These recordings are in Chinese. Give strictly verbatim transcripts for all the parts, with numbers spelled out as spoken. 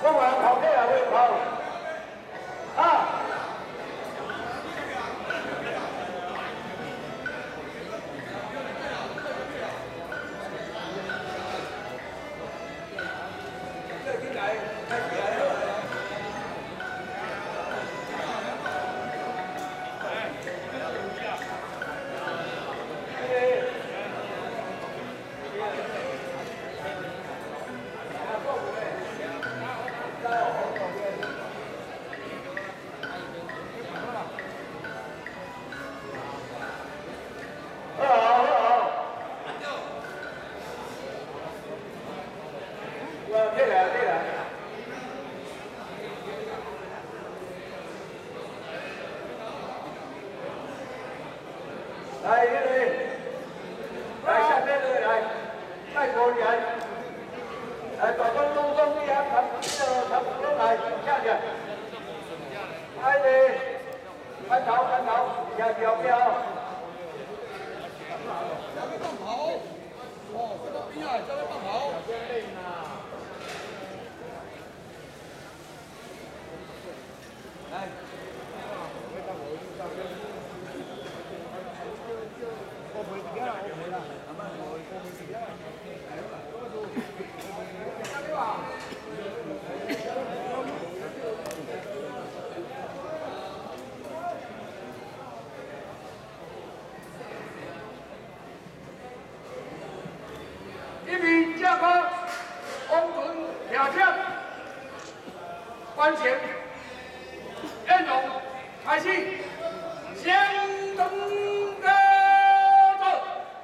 我玩跑起来会跑。啊！这进来，开起来了。 来，这里，来下面这里来，带过来，来，把关东东一样，他这个他过来下去，来的，看头看头，下标标。下面放跑，哦，这个比啊，下面放跑。来。 一名驾科翁准挑战，关前任龙开戏，相当高手。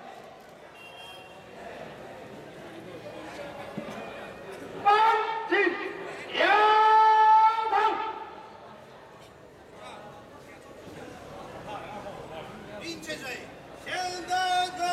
八进摇头。林泉水，相当高。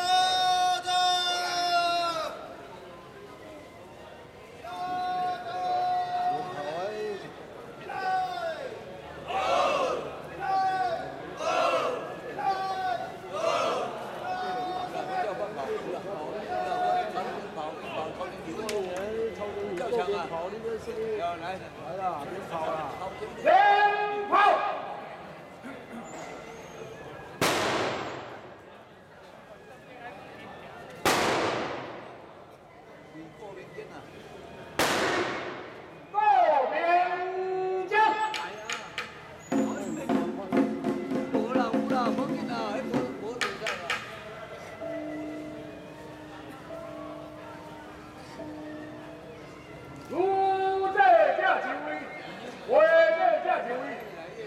跑，你这是要来来了，别跑了，连跑。你过边间呐？过边间。哎呀，无啦无啦，冇紧啦，迄无无对战啦。 如这架前位，为这架前位，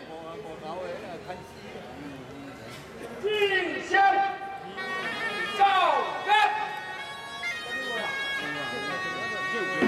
进香照干。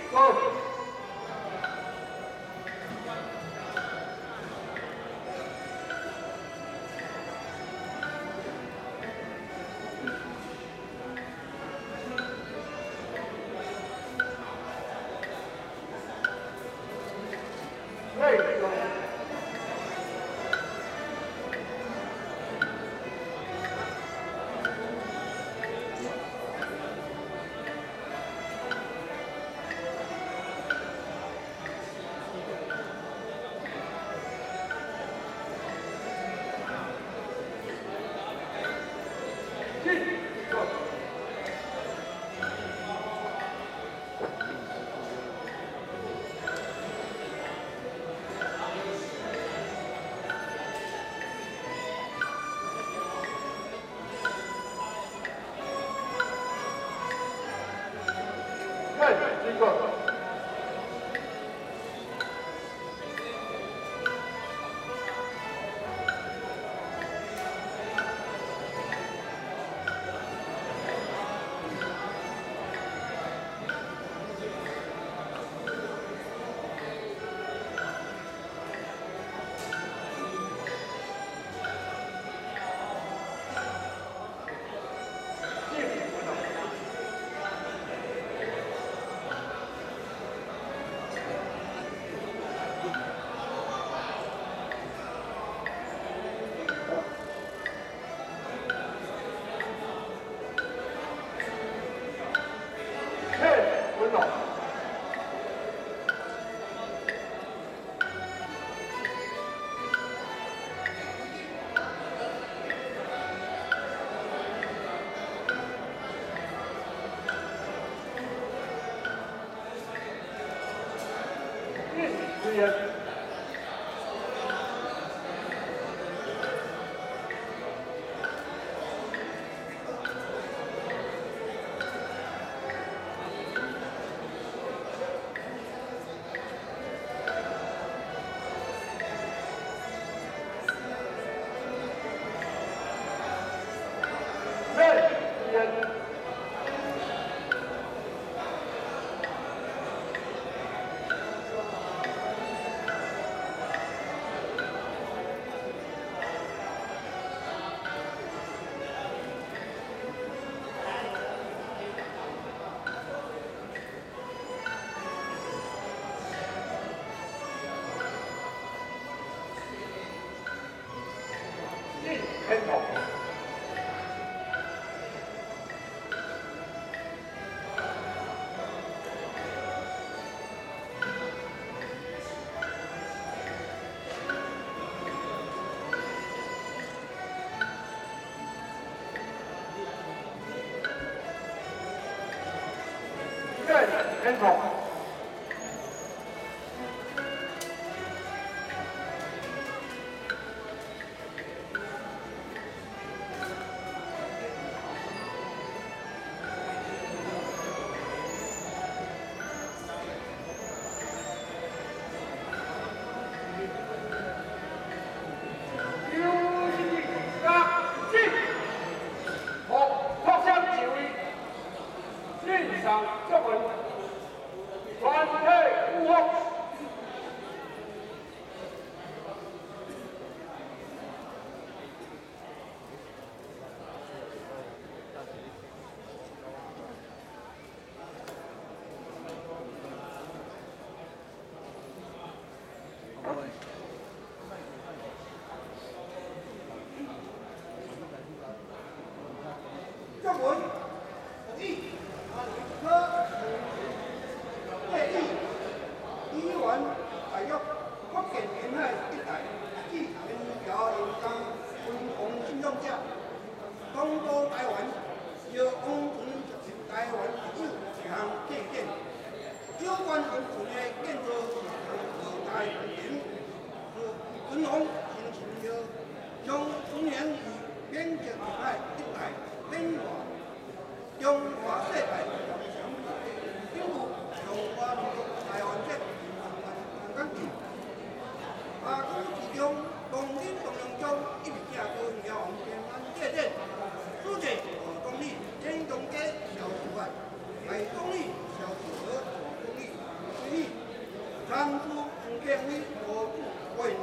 走。这个。很好。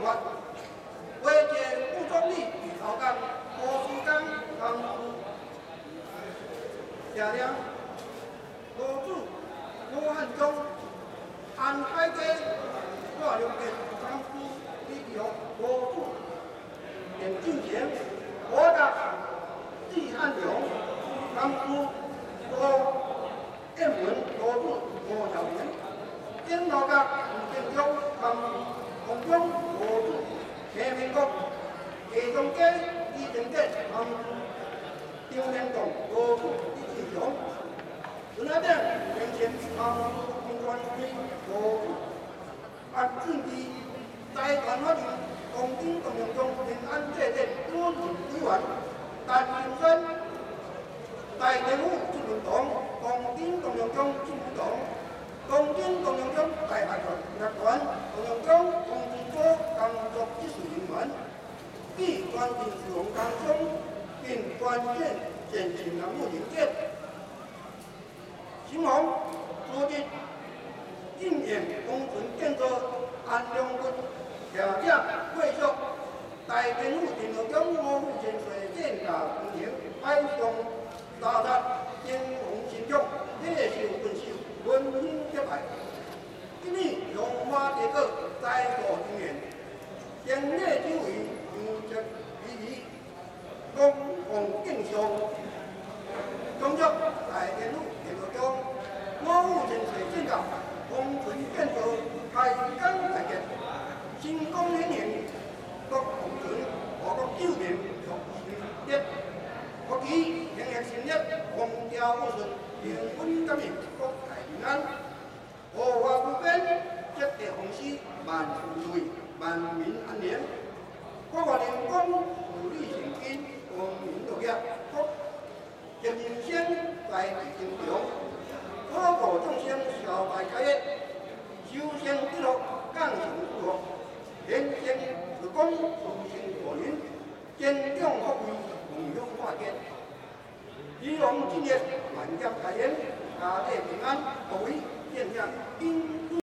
法，为借副总理李朝刚、郭书刚当初下令，罗主罗汉中安排给挂留给当初利用罗主眼镜前，我的季汉勇当初罗燕文罗主罗小平，电脑的吴建中当红中罗主陈明国，其中间李正杰当张明栋罗主李进雄。陈阿炳原先当公关会罗主，按政治在团法庭公正动用中平安这类多名委员，但本身在政府进行党公正动用中进行党公正动用中在法律业权动用中公正所工作技术人员，以专业使用当中并关键前情人物人件。新王昨日应验工程建设安良军下将贵属大政府电脑中五户潜水建架工程海上大厦建红新疆铁锈分手温馨结拜。今日荣华结果在所经验，将业周围有着意义，公共敬上。工作大电路电脑中，我户潜水建架工程建设开工大吉，新光显现，各工程和各酒店属新业，国旗迎日新业，风调雨顺，平稳感应，国泰民安，和华不变，节节奉仕，万事如意，万民安宁。我华人讲福利成金，光明乐业，国人生在正常，普度众生消灾解厄，修仙之路降行福福，天仙自公自行过人，坚强福慧，弘扬化解。希望今日万家开颜，家庭平安，各位见谅。